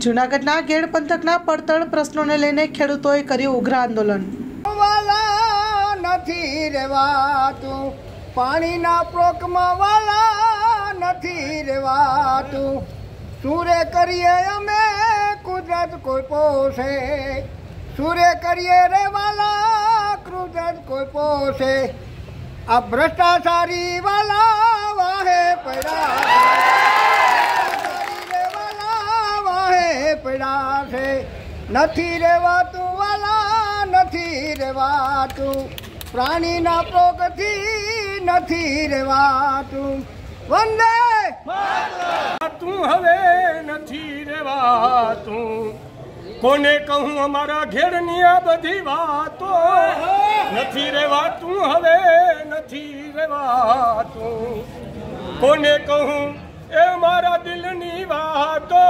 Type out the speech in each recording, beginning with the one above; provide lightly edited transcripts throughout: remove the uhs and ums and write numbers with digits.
જૂનાગઢના ગેડ પંથકના પડતર પ્રશ્નોને લઈને ખેડૂતોએ કર્યું ઉગ્ર આંદોલન। વાલા નથી રહેવાતું, પાણીના પ્રોકમાં વાલા નથી રહેવાતું, સૂરે કરીએ અમે કુદરત કોઈ પોષે, સૂરે કરીએ રે વાલા કુદરત કોઈ પોષે, આ ભ્રષ્ટાચારી વાલા વાહે પડ્યા છે, નથી રહેવાતું વાલા નથી રહેવાતું, પ્રાણીના પ્રોગથી નથી રહેવાતું, વંદે તું હવે નથી રહેવાતું, કોને કહું અમારા ઘેરની આ બધી વાતો, નથી રહેવાતું હવે નથી રહેવાતું, કોને કહું એ મારા દિલની વાતો,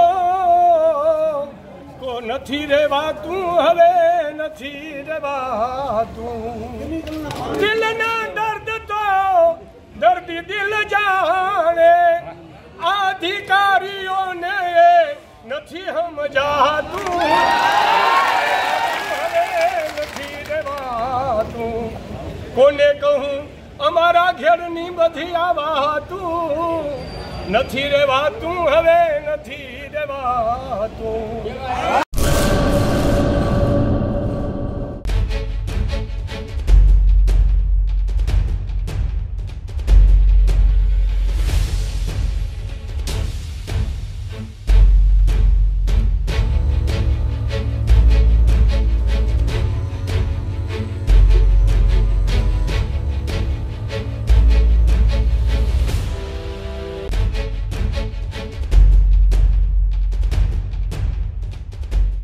કો નથી રહેવાતું હવે નથી રહેવાતું, દિલના દર્દ તો દર્દી દિલ જાણે, અધિકારીઓને નથી સમજાતું, હવે નથી રહેવાતું, કોને કહું અમારા ઘેરની બધી આ વાતું, નથી રહેવાતું હવે નથી રહેવાતું।